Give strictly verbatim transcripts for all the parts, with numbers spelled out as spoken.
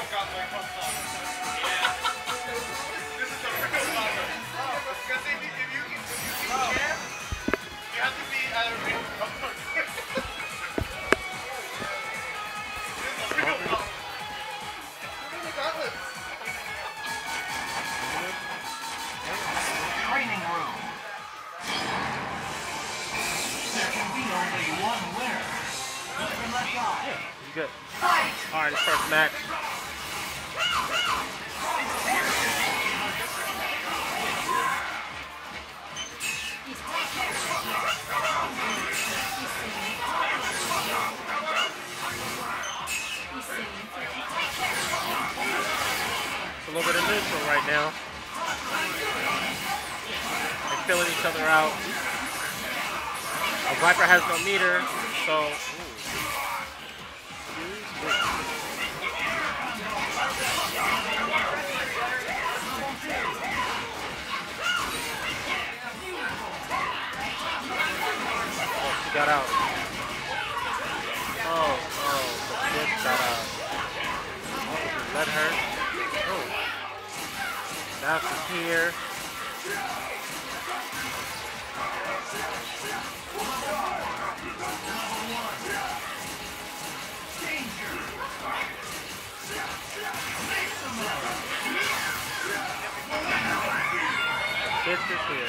Training room. There can be only one winner. Never let die. He's good. Fight! Alright, his first match. It's a little bit of neutral right now. They're filling each other out. A Viper has no meter, so. Oh, she got out. Oh, oh, the kid got out. Oh, let her. Oh. Now she's here. This is here.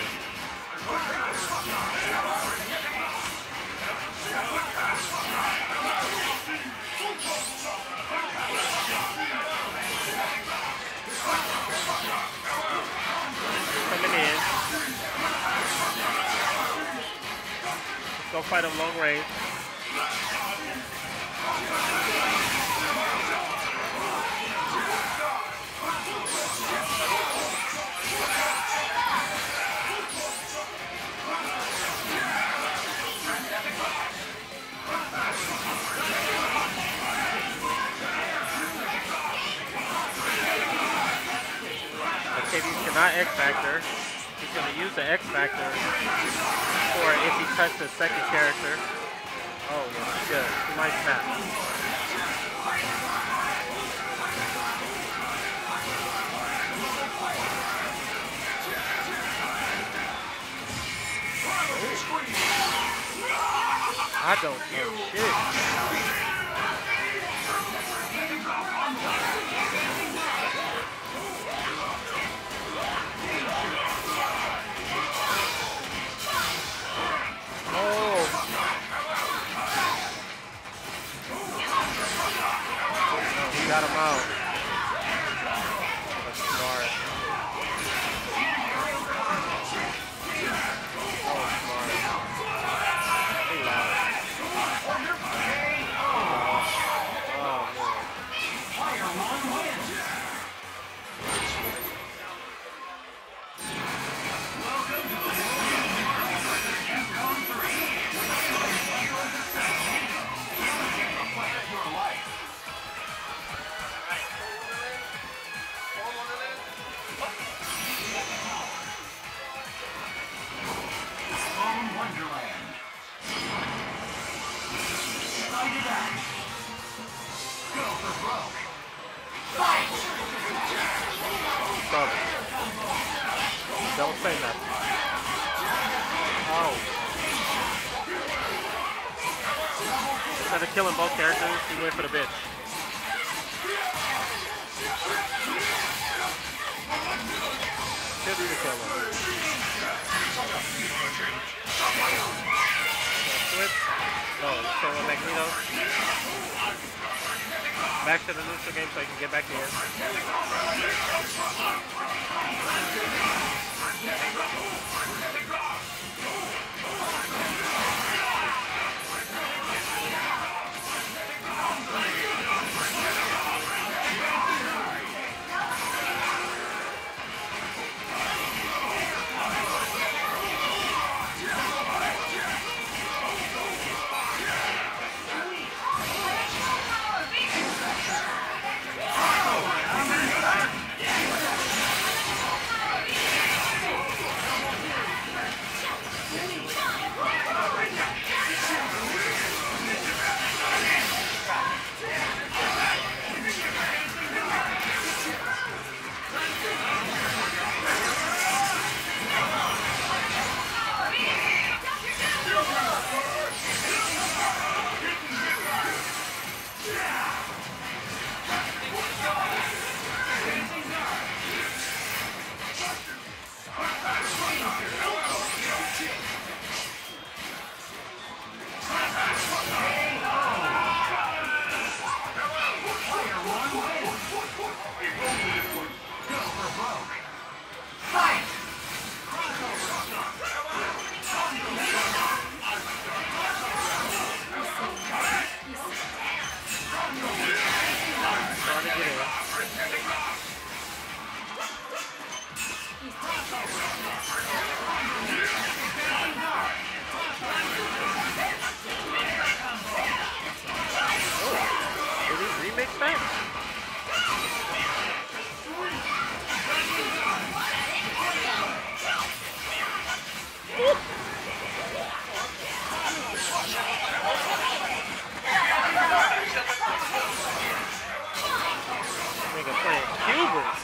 Coming in. Let's go fight him long range. If he cannot X Factor, he's going to use the X Factor for if he cuts the second character. Oh, yeah, that's good. He might snap. I don't know shit. Got him out. That's smart. That was smart. He loud. Oh, man. Fire one wins. Welcome to the Capcom three. Your life. Wonderland. Excited Act. Go for broke. Fight! Stop it. Don't say nothing. Oh. Instead of killing both characters, he went for the bitch. Should be the killer. Switch. Oh, so Magneto. Back to the neutral game so I can get back here. Did he remix that? Nigga playing Cubers.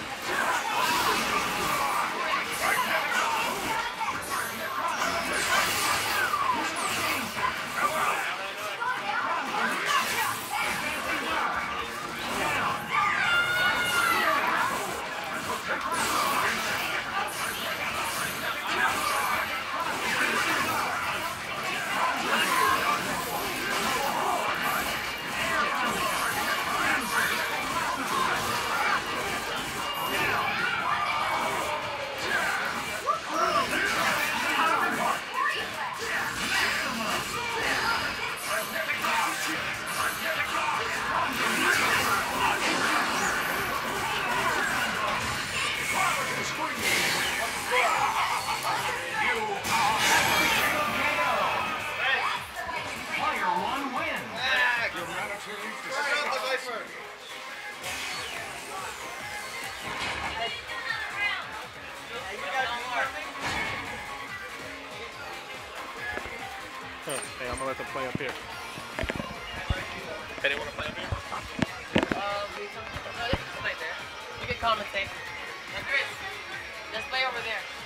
Huh, hey, I'm gonna let them play up here. Hey, they wanna play up here? Um, no, they can just play there. You can commentate. And Chris, just play over there.